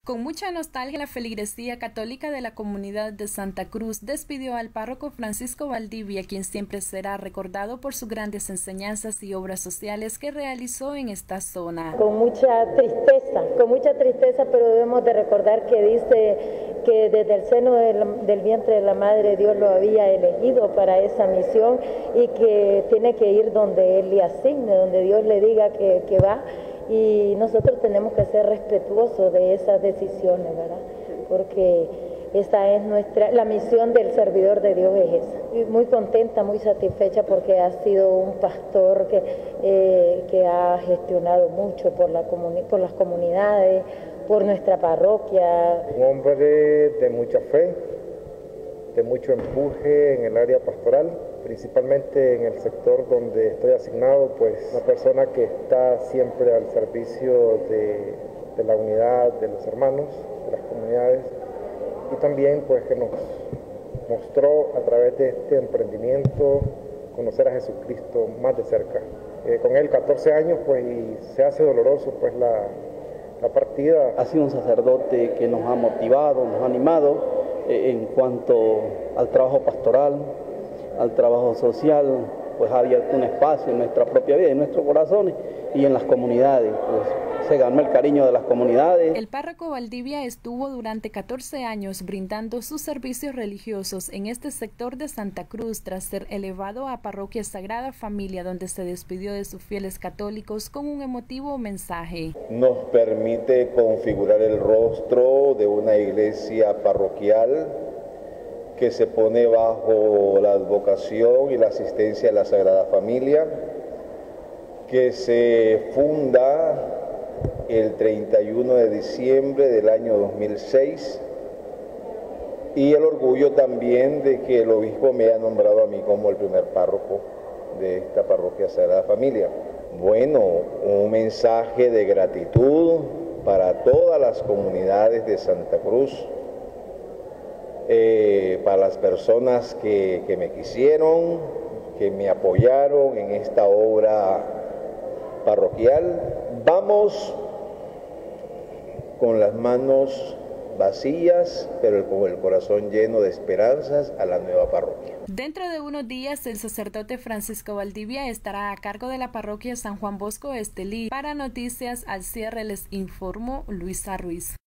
Con mucha nostalgia, la feligresía católica de la comunidad de Santa Cruz despidió al párroco Francisco Valdivia, quien siempre será recordado por sus grandes enseñanzas y obras sociales que realizó en esta zona. Con mucha tristeza, pero debemos de recordar que dice que desde el seno del vientre de la madre Dios lo había elegido para esa misión y que tiene que ir donde Él le asigne, donde Dios le diga que va. Y nosotros tenemos que ser respetuosos de esas decisiones, ¿verdad? Porque esa es la misión del servidor de Dios es esa. Y muy contenta, muy satisfecha porque ha sido un pastor que ha gestionado mucho por las comunidades, por nuestra parroquia. Un hombre de mucha fe, de mucho empuje en el área pastoral, principalmente en el sector donde estoy asignado, pues una persona que está siempre al servicio de la unidad de los hermanos, de las comunidades, y también pues que nos mostró a través de este emprendimiento conocer a Jesucristo más de cerca. Con él 14 años pues y se hace doloroso pues la partida. Ha sido un sacerdote que nos ha motivado, nos ha animado en cuanto al trabajo pastoral, al trabajo social, pues ha abierto un espacio en nuestra propia vida, en nuestros corazones y en las comunidades, pues se ganó el cariño de las comunidades. El párroco Valdivia estuvo durante 14 años brindando sus servicios religiosos en este sector de Santa Cruz tras ser elevado a Parroquia Sagrada Familia, donde se despidió de sus fieles católicos con un emotivo mensaje. Nos permite configurar el rostro de una iglesia parroquial que se pone bajo la advocación y la asistencia de la Sagrada Familia, que se funda el 31 de diciembre del año 2006, y el orgullo también de que el obispo me haya nombrado a mí como el primer párroco de esta parroquia Sagrada Familia. Bueno, un mensaje de gratitud para todas las comunidades de Santa Cruz, para las personas que me quisieron, que me apoyaron en esta obra parroquial. Vamos con las manos vacías, pero con el corazón lleno de esperanzas a la nueva parroquia. Dentro de unos días, el sacerdote Francisco Valdivia estará a cargo de la parroquia San Juan Bosco Estelí. Para Noticias al Cierre les informó Luisa Ruiz.